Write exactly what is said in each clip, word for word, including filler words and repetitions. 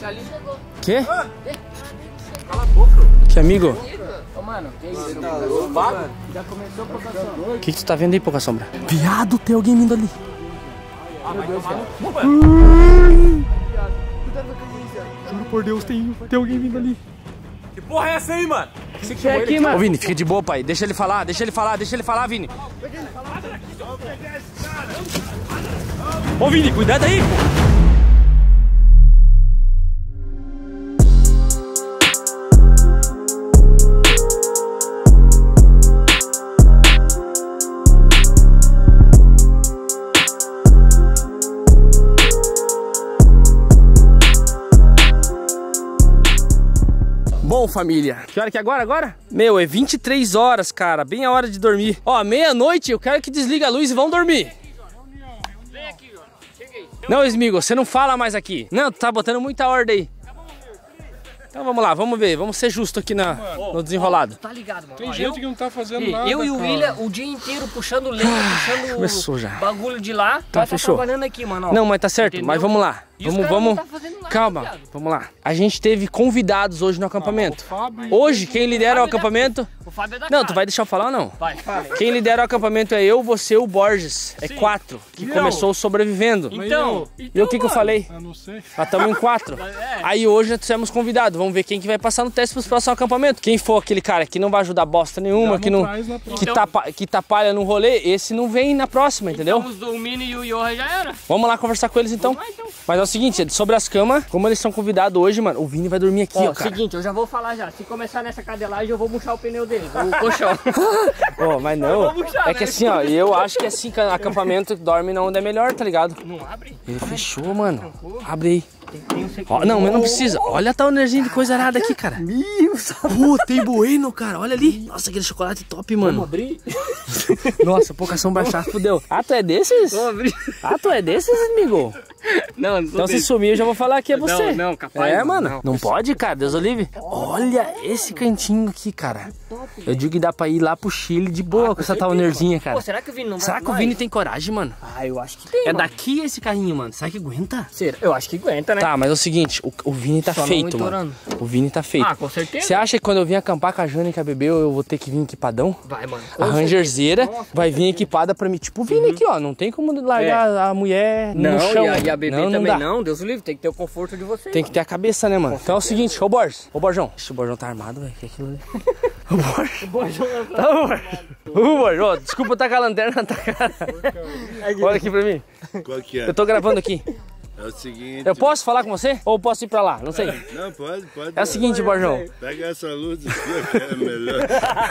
Quê? Cala a boca. Que amigo? Ô, mano, que isso? Já começou por causa. O que, que tu tá vendo aí, Pouca Sombra? Viado, tem alguém vindo ali. Ah, vai tomar no cu, Juro por Deus, tem, tem alguém vindo ali. Que porra é essa aí, mano? O que é aqui, mano? Ô, Vini, fica de boa, pai. Deixa ele falar, deixa ele falar, deixa ele falar, Vini. Ô, Vini, cuidado aí, pô. Bom, família, que hora que é agora, agora? Meu, é vinte e três horas, cara, bem a hora de dormir. Ó, meia-noite, eu quero que desliga a luz e vão dormir. Vem aqui, ó. Cheguei. Não, Smigo, você não fala mais aqui. Não, tu tá botando muita ordem aí. Então vamos lá, vamos ver, vamos ser justos aqui na, no desenrolado. Tá ligado, mano? Tem Ó, gente eu, que não tá fazendo e, nada, eu e o cara. William o dia inteiro puxando lenha, puxando começou já. bagulho de lá. Tá, Nós fechou. Tá trabalhando aqui, mano. Ó. Não, mas tá certo, Entendeu? mas vamos lá. E os Vamos, caras vamos. não tá fazendo nada, Calma, viado. vamos lá. A gente teve convidados hoje no acampamento. o Fábio- Hoje, quem lidera o Fábio é da- acampamento... O Fábio é da Não, cara. tu vai deixar eu falar ou não? Vai, fala. Quem lidera o acampamento é eu, você e o Borges. É Sim. quatro, que E eu? começou sobrevivendo. Então, E o que que eu falei? Eu não sei. Nós estamos em quatro. É. Aí hoje nós temos convidados. Vamos ver quem que vai passar no teste pros próximos acampamentos. Quem for aquele cara que não vai ajudar bosta nenhuma, Já que não não, traz na que, próxima. tapa, que tapalha no rolê, esse não vem na próxima, entendeu? Então, os do Mini e o Yoha já era. Vamos lá conversar com eles então. Vamos lá, então. Mas é o seguinte, sobre as camas, como eles são convidados hoje, mano, o Vini vai dormir aqui, ó, Ó, cara. seguinte, eu já vou falar já. Se começar nessa cadelagem, eu vou murchar o pneu dele. O colchão. Ó, mas não, Vamos puxar, é que né? assim, ó, eu acho que assim, acampamento dorme na onda é melhor, tá ligado? Não abre? Ele fechou, mano. Abre aí. Tem um secreto. Ó, não, mas não precisa. Olha a tal energia de coisa arada aqui, cara. Meu, Pô, tem bueno, cara. Olha ali. Nossa, aquele chocolate top, mano. abrir? Nossa, Pouca Sombra chata, fudeu. Ah, tu é desses? Vamos abrir. Ah, tu é desses, amigo? Não, não sou Então se desse. sumir, eu já vou falar que é você. Não, não, capaz, É, não, mano. não. Não pode, cara. Deus o livre. Olha esse cantinho aqui, cara. Eu digo que dá pra ir lá pro Chile de boa com essa tal energia, cara. Pô, será que o Vini não vai? Será que o Vini tem coragem, mano? Ah, eu acho que tem, É mano. daqui esse carrinho, mano. Será que aguenta? Será? Eu acho que aguenta, né? Tá, mas é o seguinte, o, o Vini tá Só não feito, mano. entorando. O Vini tá feito. Ah, com certeza. Você acha que quando eu vim acampar com a Jana e com a Bebê, eu vou ter que vir equipadão? Vai, mano. A Rangerzeira vai vir equipada pra mim. Tipo o Vini aqui, ó. Não tem como largar a mulher Não, no chão. e a, e a bebê não, não também dá. não. Deus o livre, tem que ter o conforto de vocês. Tem que ter a cabeça, né, mano? Então é o seguinte, ô Borges, ô Borjão. Ixi, o Borjão tá armado, velho. Que aquilo ali. Ô Borges. Tá, ô Borges. Ô Borges, ó, desculpa tá com a lanterna na tua cara. Olha aqui pra mim. Qual que é? Eu tô gravando aqui. É o seguinte. Eu posso falar com você? Ou posso ir pra lá? Não sei. Não, pode, pode. É o seguinte, Borjão. Pega essa luz aqui, que é melhor.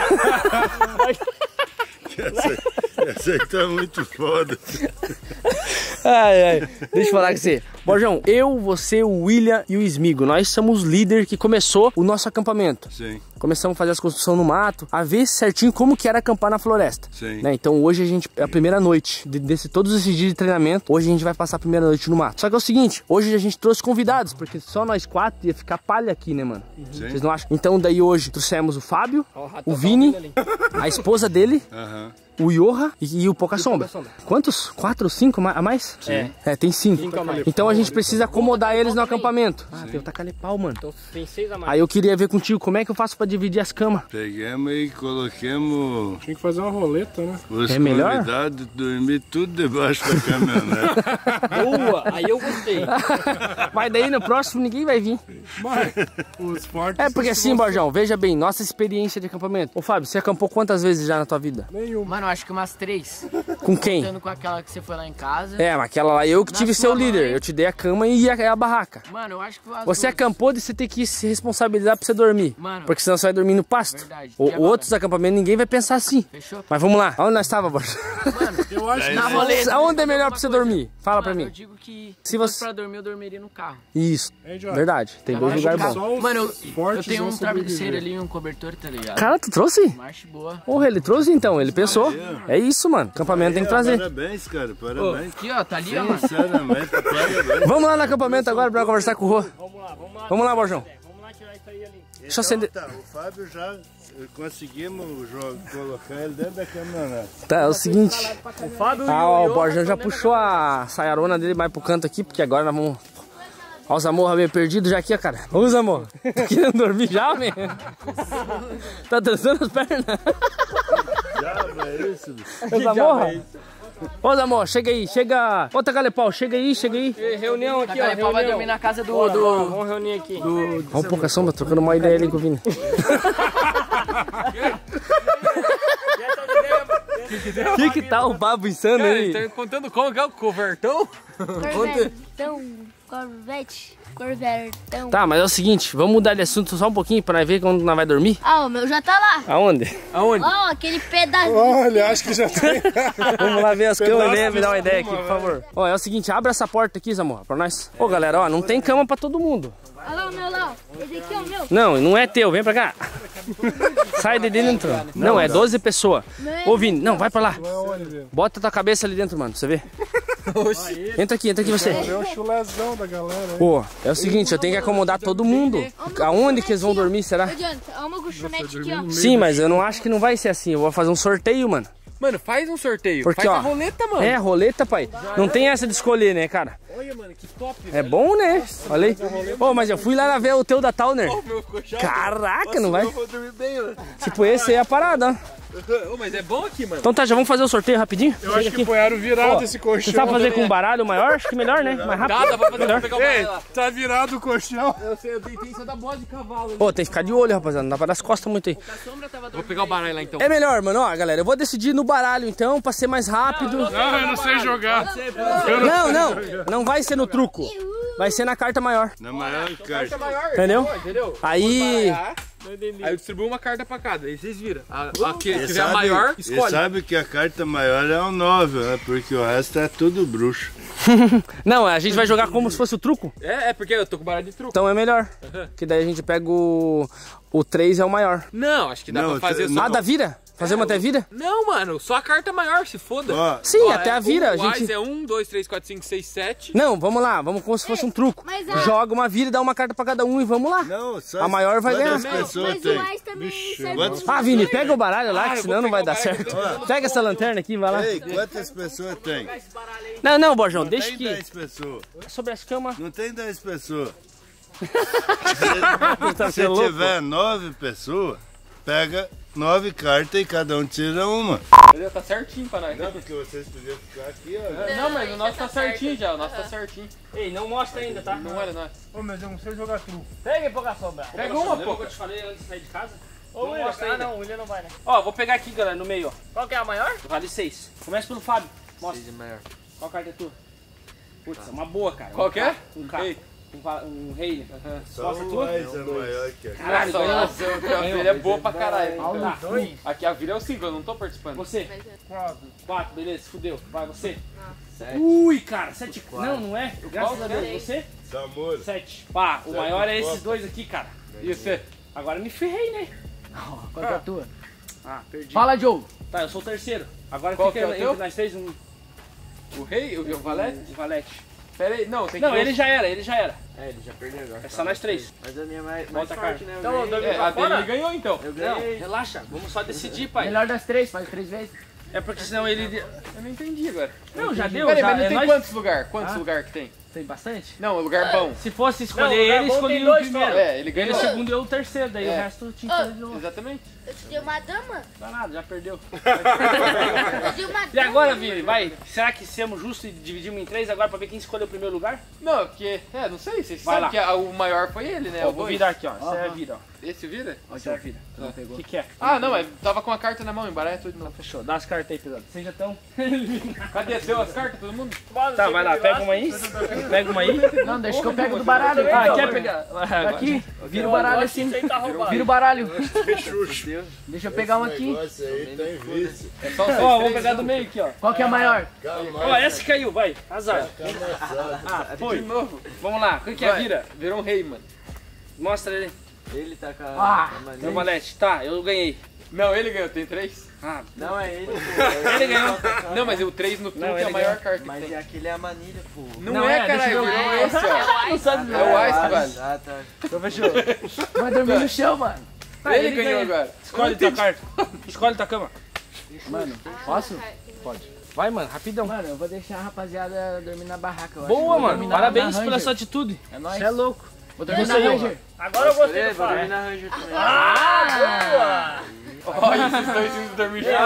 essa, essa aí tá muito foda. Ai, ai. Deixa eu falar com você. Borjão, eu, você, o William e o Smigo, nós somos o líder que começou o nosso acampamento. Sim. Começamos a fazer as construções no mato, a ver certinho como que era acampar na floresta. Sim. Né? Então hoje a gente, é a primeira noite, de, desse, todos esses dias de treinamento, hoje a gente vai passar a primeira noite no mato. Só que é o seguinte, hoje a gente trouxe convidados, porque só nós quatro ia ficar palha aqui, né, mano? Sim. Vocês não acham? Então daí hoje trouxemos o Fábio, Ó, rato o tá Vini, ouvindo ali. a esposa dele, Aham. o Yoha e, e o Pouca Sombra. Sombra. Quantos? Quatro ou cinco ma- a mais? É. É, tem cinco. Cinco a mais. Então a gente precisa acomodar eles no também. acampamento. Ah, tem o tacalepau, mano. Então tem seis a mais. Aí eu queria ver contigo como é que eu faço pra dividir as camas. Pegamos e coloquemos Tinha que fazer uma roleta, né? os É melhor? convidados dormir tudo debaixo da caminhonete. Boa, aí eu gostei. Mas daí no próximo ninguém vai vir. Mas os fortes... É porque assim, Borjão, veja bem, nossa experiência de acampamento. Ô Fábio, você acampou quantas vezes já na tua vida? Nenhum. Mano, eu acho que umas três. Com quem? Contando com aquela que você foi lá em casa. É, mas aquela lá eu que Na tive sua seu líder. mãe. Eu te dei a cama e a, a barraca. Mano, eu acho que as Você duas- acampou de você ter que se responsabilizar pra você dormir. Mano. Porque senão você vai dormir no pasto. Verdade. O, E agora? outros acampamentos ninguém vai pensar assim. Fechou? Mas vamos lá. Aonde nós estávamos, Borjão? Mano, Eu acho que na roleta. Aonde é melhor Uma pra você coisa. dormir? Fala pra Mano, mim. eu digo que Se se fosse você- pra dormir, eu dormiria no carro. Isso. Hein, Jorge? Verdade. Tem dois acho lugares que bons. só os Mano, eu, fortes eu tenho vão um travesseiro sobreviver. ali e um cobertor, tá ligado? Cara, tu trouxe? Marcha boa. Porra, ele trouxe então, ele pensou. É isso, mano. Acampamento tem que trazer. Parabéns, cara, Ô, parabéns. aqui, ó, tá ali, ó, mano. Sinceramente, parabéns. Vamos lá no acampamento agora pra conversar com o Rô. Vamos lá, vamos lá. Vamos lá, Borjão. Vamos lá tirar isso aí ali. Deixa eu acender. Então, tá, o Fábio já eh, conseguimos jo- colocar ele dentro da caminhonete. Tá, é o seguinte. O Fábio Ah, e ó, o Yoha Borjão já tão puxou a saiarona dele mais pro canto aqui, porque agora nós vamos Ó o Zamorra meio perdido já aqui, ó, cara. Ô, Zamorra. Tá querendo dormir já, man? Tá dançando as pernas? Já, é isso. Ô, Zamorra. Ô, Zamorra, chega aí, chega. Ô, Tagalepau, chega aí, chega aí. Reunião aqui, ó. Reunião. Vai dormir na casa do... do... Vamos reunir aqui. Do... Ó, um pouco a sombra, trocando uma ideia ali com o Vini. O que que tá o babo insano aí? Tá contando como que é o covertão? Corvetão, Corvette, Corvetão. Tá, mas é o seguinte, vamos mudar de assunto só um pouquinho pra nós ver quando nós vai dormir. Ah, o meu já tá lá. Aonde? Aonde? Ó, aquele pedaço. Olha, acho que já tem. Vamos lá ver as camas, Pedaço né? Me dá uma de ideia espuma, aqui, por favor. Ó, é o seguinte, abre essa porta aqui, Zamorra, pra nós. Ô, galera, ó, não tem cama pra todo mundo. Olha lá o meu lá, ó. Esse aqui é o meu. Não, não é teu, vem pra cá. Sai de dentro. Não, é doze pessoas. Ô, Vini, não, vai pra lá. Bota tua cabeça ali dentro, mano, pra você ver. Entra aqui, entra aqui você. É o chulezão da galera. Pô, é o seguinte, eu tenho que acomodar todo mundo. Aonde que eles vão dormir, será? Adianta, olha uma colchonete aqui, ó. Sim, mas eu não acho que não vai ser assim. Eu vou fazer um sorteio, mano. Mano, faz um sorteio. Porque, faz ó, a roleta, mano. É, roleta, pai. Não tem essa de escolher, né, cara? Olha, mano, que top. É bom, né? Olha aí. Ô, mas eu fui lá ver o teu da Towner. O meu ficou chato. Caraca, não vai? Eu vou dormir bem, mano. Tipo, esse aí é a parada, ó. Ô, mas é bom aqui, mano. Então tá, já vamos fazer o sorteio rapidinho? Eu acho que põeram virado Ó, esse colchão. Você sabe fazer com um baralho maior? Acho que melhor, né? Mais rápido. Dá, dá pra fazer, Melhor. pra pegar o Ei, baralho lá. tá virado o colchão. Eu sei, eu deitei em cima da bola de cavalo. Ô, tem que ficar de olho, rapaziada. Não dá pra dar as costas muito aí. Vou pegar o baralho lá, então. É melhor, mano. Ó, galera, eu vou decidir no baralho, então, pra ser mais rápido. Não, eu não sei jogar. Não, não. Não vai ser no truco. Vai ser na carta maior. Na maior carta. Entendeu? Entendeu? Aí... Aí eu distribuo uma carta pra cada, aí vocês viram. A, a que E tiver a maior, e escolhe. sabe que a carta maior é um nove, né? Porque o resto é tudo bruxo. Não, a gente vai jogar como se fosse o truco. É, é porque eu tô com baralho de truco. Então é melhor. Que daí a gente pega o... O três é o maior. Não, acho que dá Não, pra fazer cê- só... Ah, da vira? Fazemos até vira? Não, mano, só a carta maior, se foda. Ó, Sim, Ó, até é, a vira. O A gente... Wise é um, dois, três, quatro, cinco, seis, sete. Não, vamos lá. Vamos como se fosse um truco. Mas a- Joga uma vira e dá uma carta pra cada um e vamos lá. não, só A maior vai quantas ganhar. pessoas Mas tem? o Ais também serve. Quantas, Ah, Vini, pega o baralho lá, Ah, que eu senão vou não vai pegar dar o baralho certo. que eu Pega essa lanterna aqui, vai lá. Ei, quantas pessoas tem? Não, não, Borjão, deixa Tem que... dez pessoas. Sobre as camas... Não tem dez pessoas. Tá Se sendo louco? tiver nove pessoas, pega nove cartas e cada um tira uma. Entendeu? Tá certinho pra nós. Não, porque vocês podiam ficar aqui, ó. Não, mas o nosso tá certinho já, o nosso tá certinho. Ei, não mostra ainda, tá? Não olha nós. Ô, mas eu não sei jogar truco. Pega e pouca sombra. Pega uma, pô. que eu te falei antes de sair de casa? Ô, Não William. mostra Ah, ainda. não, o William não vai, né? Ó, vou pegar aqui, galera, no meio, ó. Qual que é a maior? Vale seis. Começa pelo Fábio. Mostra. Qual carta é tua? Putz, é uma boa, cara. Qual Um que é? K, Um K. Rei. Um, va- um rei. Só Mostra o tua. mais é maior que a Caralho, Nossa, ganhou. nossa, a vira é boa pra caralho. Tá. Aqui a vira é o cinco, eu não tô participando. Você. Quatro. Quatro, beleza, fudeu. Vai, você. Ui, cara, sete. Não, não é? Graças a Deus. Você? Zamora. Sete. Pá, o maior é esses dois aqui, cara. E você? Agora me ferrei, né? Qual que é a tua? Ah, perdi. Fala, Joe. Tá, eu sou o terceiro. Agora Qual fica que é o entre teu? nós três um, O rei? O, o valete? um valete. Pera aí, não, tem que Não, ver ele os- já era, ele já era. É, ele já perdeu agora. É só nós três. Mas a minha é mais, mais Volta a forte, carta. né? Eu Então, ganhei. dois- É, a dele ele ganhou então. Eu Não, ganhei. relaxa, vamos só decidir, pai. Melhor das três, faz três vezes. É porque senão ele... Eu não entendi agora. Não, já deu, Peraí, já. mas não é tem nós- quantos lugares? Quantos Ah. lugares que tem? Tem bastante? Não, lugar bom. Se fosse escolher Não, o lugar ele, bom escolheria tem o dois primeiro. só. É, ele Ele ganhou. o segundo e eu o terceiro, daí É. o resto tinha que fazer de novo. Exatamente. Eu te dei uma dama? Não dá nada, já perdeu. Eu te dei uma dama. E agora, Vini, vai? Será que somos justos e dividimos em três agora pra ver quem escolheu o primeiro lugar? Não, porque, é, não sei, vocês Vai sabem lá. que a- o maior foi ele, né? Ó, o vou dois. virar aqui, ó. Essa é a vira, ó. Esse vira? Essa é a vira. O que que é? Ah, não, mas tava com a carta na mão, embaralha tudo de novo. Fechou, dá as cartas aí, pesado. Vocês já estão... Cadê? Deu as cartas, todo mundo? Tá, vai lá, pega uma aí. Pega uma aí. Não, deixa que eu pego do baralho. Ah, quer pegar? Aqui, vira o baralho assim. Vira o baralho. Deixa eu pegar um O aqui. negócio aí tá em vício. É só os Ó, vou três, pegar né? do meio aqui, ó. Qual que é a maior? Ó, essa caiu, vai. Azar. Ah, De foi. novo. Vamos lá, o que que é a Vai. vira? Virou um rei, mano. Mostra ele. Ele tá com a, Ah, com a mania. Meu valete. Tá, eu ganhei. Não, ele ganhou, tem três. Ah, Não, é ele, pô. ele ganhou. Não, mas o três no truque Não, é a ele maior ganhou. carta que Mas tem. aquele é a manilha, pô. Não, Não é, é, caralho, deixa eu virou ver. esse, ó. não sabe É o Ice, Ah, velho. Ah, tá. Então fechou. vai dormir no chão, mano. Tá, Ele ele ganhou ganha. agora. Escolhe tua carta. Escolhe tua cama. Mano, posso? Pode. Vai, mano, rapidão. Mano, eu vou deixar a rapaziada dormir na barraca. Eu Boa, acho. mano. Na- Parabéns na pela Ranger. sua atitude. É nóis. Você é louco. Vou dormir Você na aí, ó. Ranger. Agora eu gostei É, do vou pai. dormir na Ranger também. Ah, boa! Olha esses dois indo dormir juntos.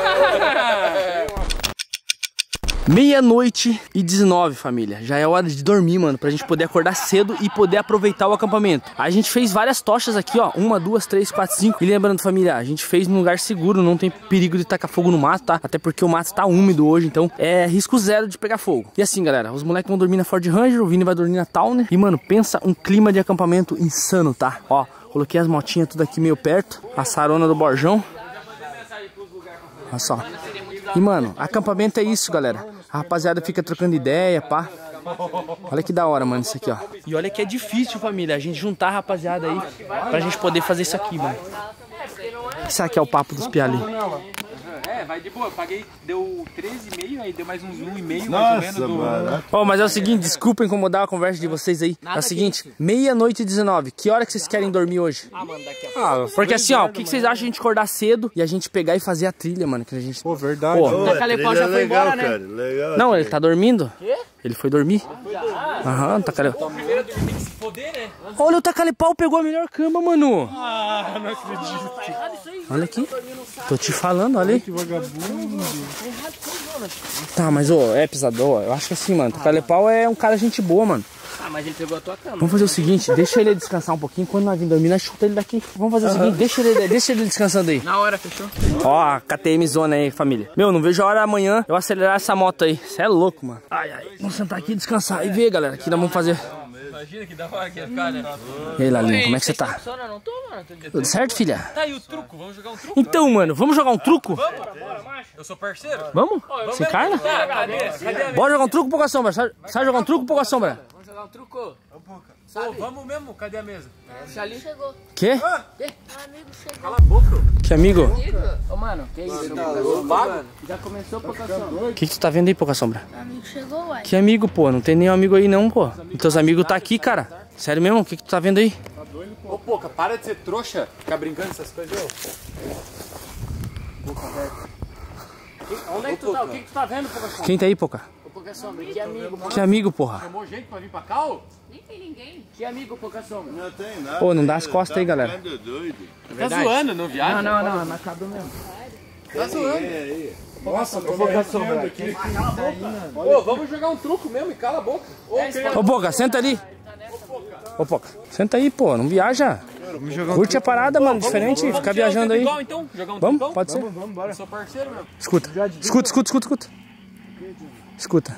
Meia-noite e dezenove, família. Já é hora de dormir, mano, pra gente poder acordar cedo e poder aproveitar o acampamento. A gente fez várias tochas aqui, ó. Uma, duas, três, quatro, cinco. E lembrando, família, a gente fez num lugar seguro, não tem perigo de tacar fogo no mato, tá? Até porque o mato tá úmido hoje, então é risco zero de pegar fogo. E assim, galera, os moleques vão dormir na Ford Ranger, o Vini vai dormir na Towner. E, mano, pensa um clima de acampamento insano, tá? Ó, coloquei as motinhas tudo aqui meio perto. A sarona do Borjão. Olha só. E, mano, acampamento é isso, galera. A rapaziada fica trocando ideia, pá. Olha que da hora, mano, isso aqui, ó. E olha que é difícil, família, a gente juntar a rapaziada aí pra gente poder fazer isso aqui, mano. Isso aqui é o papo dos piá ali. É, vai de boa. Eu paguei, deu treze e meio, aí deu mais uns um e meio, mais ou menos. Nossa, Do... mano. Ó, mas é o seguinte, desculpa incomodar a conversa de vocês aí. É o seguinte, meia-noite e dezenove. Que hora que vocês querem dormir hoje? Ah, mano, daqui a Ah, porque assim, ó, o que que vocês acham de a gente acordar cedo e a gente pegar e fazer a trilha, mano? Que a gente... Pô, verdade. Pô. Pô, Taca a Lepau trilha já é foi legal, embora, né? cara. Legal. Não, ele tá dormindo. Quê? Ele foi dormir. Aham, tá cara. Primeiro tem que se foder, né? Olha, o Tacalepau pegou a melhor cama, mano. Ah, não acredito. Olha aqui. Tô te falando, olha aí. Que vagabundo. Tá, mas ô, é pisador. Eu acho que assim, mano. Tacalepau é um cara gente boa, mano. Ah, mas ele pegou a tua cama. Vamos fazer o seguinte, deixa ele descansar um pouquinho. Quando nós vim dormir, nós chuta ele daqui. Vamos fazer o seguinte, deixa ele, deixa ele descansando aí. Na hora, fechou? Ó, a K T M zona aí, família. Meu, não vejo a hora amanhã eu acelerar essa moto aí. Cê é louco, mano. Ai, ai. Vamos sentar aqui e descansar e ver, galera. O que nós vamos fazer. Imagina que da hora que ia ficar, né? E aí, Lalinha, como é que você tá? Funciona, não tô, mano. Tudo certo, filha? Tá aí o truco, vamos jogar um truco? Então, mano, vamos jogar um truco? Eu sou parceiro? Vamos? Sem carne? Tá, cadê? Cadê a Bora jogar um truco, pouca sombra. Sabe sabe jogar um truco, pouca sombra? Vamos jogar um truco. Pô, vamos mesmo? Cadê a mesa? Chegou. Quê? Um amigo chegou. Cala a boca. Que amigo? Ô, mano, que isso? Vago? Já começou pouca sombra. O que, que tu tá vendo aí, pouca sombra? Um amigo chegou, uai. Que amigo, pô? Não tem nenhum amigo aí não, pô. E teus amigos tá aqui, cara. Sério mesmo? O que, que tu tá vendo aí? Ô, Poca, para de ser trouxa. Ficar brincando com essas coisas, ô. Onde é que tu tá? O que que tu tá vendo, pouca sombra? Quem tá aí, pouca? Ô, pouca sombra, que amigo, mano. Que amigo, porra? Chamou gente pra vir pra cá, ô? Nem tem ninguém. Que amigo, pouca sombra. Não tem nada. Pô, não dá as costas aí, galera. Ficando doido. Tá zoando, não viaja? Não, não, não, mas acabou mesmo. Tá zoando. Nossa, tô me sombra aqui. Ô, vamos jogar um truco mesmo e cala a boca. Ô, queria... Ô, Poca, senta ali. Ô, Poca, senta aí, pô. Não viaja. Curte a parada, mano. Diferente, ficar viajando aí. Igual, então? Jogar um Vamos? trucão? Pode ser. Eu sou parceiro mesmo. Escuta. Escuta, escuta, escuta, escuta. Escuta.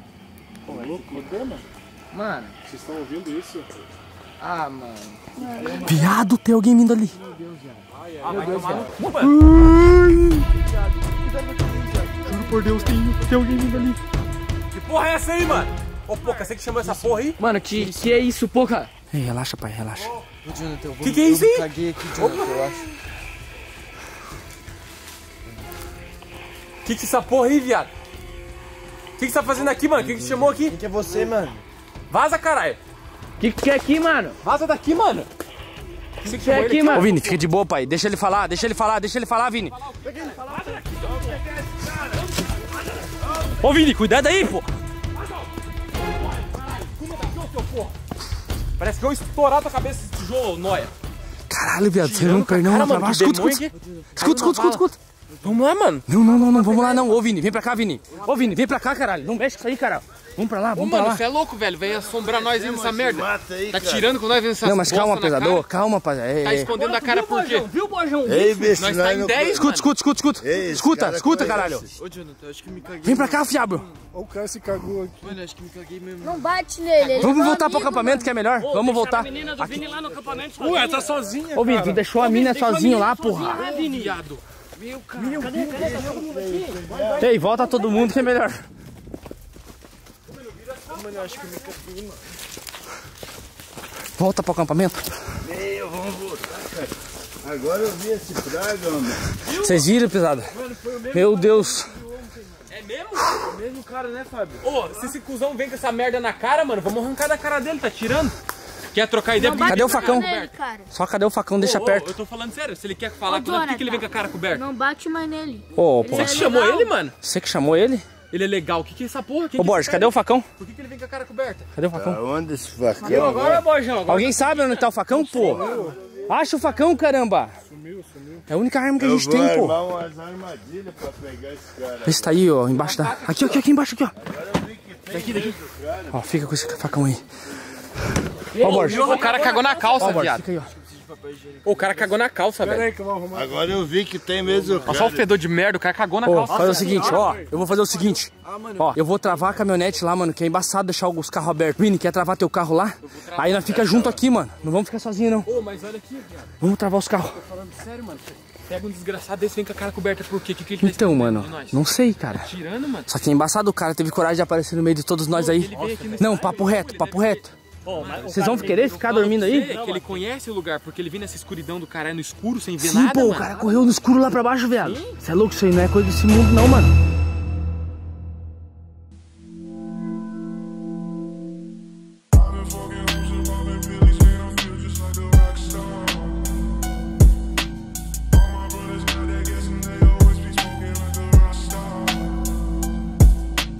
Mano. Vocês estão ouvindo isso? Ah, mano. Viado, tem alguém vindo ali. Ah, vai tomar no cu, mano. Juro por Deus, tem, tem alguém vindo ali. Que porra é essa aí, mano? Ô, Poca, você que chamou essa porra aí? Mano, que, que é isso, pouca? Ei, relaxa, pai, relaxa. Que que é isso aí? Caguei aqui, Jonathan, eu acho. Que que é essa porra aí, viado? Que que você tá fazendo aqui, mano? Que que você chamou aqui? Quem que é você, mano? Vaza, caralho. Que que é aqui, mano? Vaza daqui, mano. Que que é aqui, mano? Ô, Vini, fica de boa, pai. Deixa ele falar, deixa ele falar, deixa ele falar, Vini. Ô, Vini, cuidado aí, pô. Parece que eu estourar tua cabeça esse tijolo, noia. Caralho, viado, você não perdeu Cara, uma pra mano, baixo. que Escuta, demônio escuta. Escuta, escuta, escuta, escuta. Vamos lá, mano. Não, não, não, não, vamos lá não. Ô, Vini, vem pra cá, Vini. Ô, Vini, vem pra cá, caralho. Não mexe com isso aí, cara. Vamos pra lá, Ô, vamos pra mano, lá. você é louco, velho. Vem assombrar nós aí nessa merda. Mata aí, Tá cara. tirando com nós vendo essas Não, mas calma, bosta na pesador. cara. Calma, pai. É, Tá é. escondendo a cara por quê? Viu, Borjão? Ei, bicho, Nós tá nós em não- dez, Escuta, escuta, escuta, escuta. Ei, esse Escuta, cara escuta, conhece. caralho. Ô, Jonathan, acho que me caguei. Vem pra cá, fiabo. Ó, o cara se cagou aqui. Mano, acho que me caguei mesmo. Não bate nele. ele Vamos é voltar pro amigo, acampamento que é melhor. Vamos voltar. menina do Vini lá no acampamento. Ué, tá sozinha, Ô, Vini, tu cara. deixou a mina sozinho lá, porra. Viado. Ei, volta todo mundo que é melhor. Volta pro acampamento. Meu, vamos voltar, cara. Agora eu vi esse praga, mano. Vocês viram, pesada? Meu Deus. É mesmo? O mesmo cara, né, Fábio? Ô, se esse cuzão vem com essa merda na cara, mano, vamos arrancar da cara dele, tá tirando? Quer trocar ideia? Não Por que Cadê o bate a facão? mão nele, cara. Só cadê o facão? Deixa Ô, ô, perto. eu tô falando sério, se ele quer falar, Ô, por que, que ele vem Jonathan. com a cara coberta? Não bate mais nele. Ô, Ele pô. Você é que chamou legal. ele, mano? Você que chamou ele? Ele é legal. O que que é essa porra? Quem Ô, que Borges, é esse cadê cara? o facão? Por que, que ele vem com a cara coberta? Cadê o facão? Aonde esse facão? Eu agora, Borjão. Agora Alguém sabe onde tá o facão, pô? Acha o facão, caramba. Sumiu, sumiu. É a única arma que a Eu gente vou tem, pô. armar umas armadilhas pra pegar esse cara. Esse tá aí, ó, embaixo da... Aqui, aqui, aqui embaixo, aqui, ó. Agora eu vi que tem Daqui, daqui. Ó, fica com esse facão aí. Ó, Borges. O cara cagou na calça, Ó, Borges, viado. fica aí, ó. O cara cagou na calça, Pera velho. aí que eu vou arrumar. Agora eu vi que tem mesmo Olha só o cara. fedor de merda, o cara cagou na Ó, calça. fazer o seguinte, ó. Eu vou fazer o seguinte. Ó, eu vou travar a caminhonete lá, mano, que é embaçado deixar os carros abertos. Vini, quer travar teu carro lá? Aí nós fica junto aqui, mano. Não vamos ficar sozinhos, não. Ô, mas olha aqui, viado. Vamos travar os carros. Tô falando sério, mano. Pega um desgraçado desse, vem com a cara coberta. Por quê? O que, que ele tá Então, escondendo mano, de nós? não sei, cara. Tirando, mano. Só que é embaçado o cara, teve coragem de aparecer no meio de todos nós aí. Ele veio aqui nesse Não, lugar, papo ele reto, deve papo ter- reto. Vocês vão querer ficar dormindo Fala pra aí? você, que ele conhece o lugar, porque ele vem nessa escuridão do caralho no escuro, sem ver Sim, nada, pô, o mano. cara correu no escuro lá pra baixo, velho. Você é louco, isso aí não é coisa desse mundo não, mano.